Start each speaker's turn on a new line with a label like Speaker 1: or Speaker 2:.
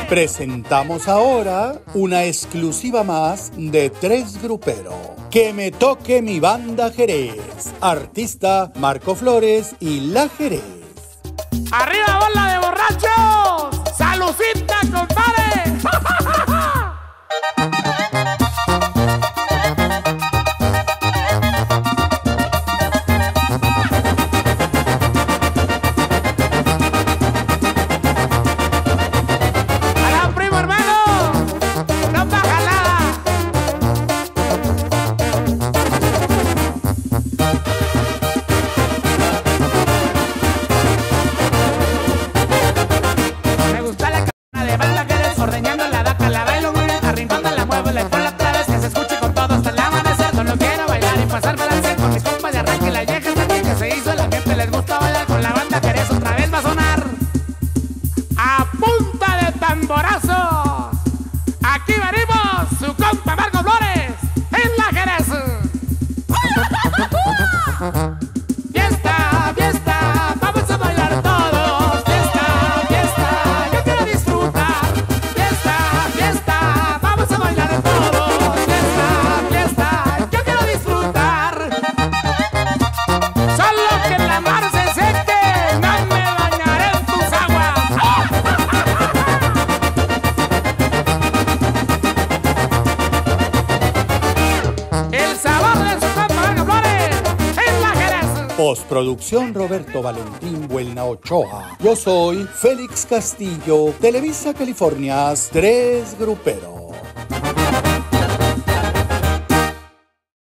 Speaker 1: Presentamos ahora una exclusiva más de Tres Grupero. Que me toque mi banda Jerez. Artista Marco Flores y La Jerez.
Speaker 2: ¡Arriba bola de borrachos! ¡Salucita, compadre! ¡Tamborazo! Aquí venimos, su compa Marco Flores, en La Jerez. Fiesta, fiesta, vamos a bailar todos. Fiesta, fiesta, yo quiero disfrutar. Fiesta, fiesta, vamos a bailar todos. Fiesta, fiesta, yo quiero disfrutar. Solo que la mar se seque, no me bañaré en tus aguas.
Speaker 1: Postproducción Roberto Valentín Buelna Ochoa. Yo soy Félix Castillo, Televisa Californias, Tres Grupero.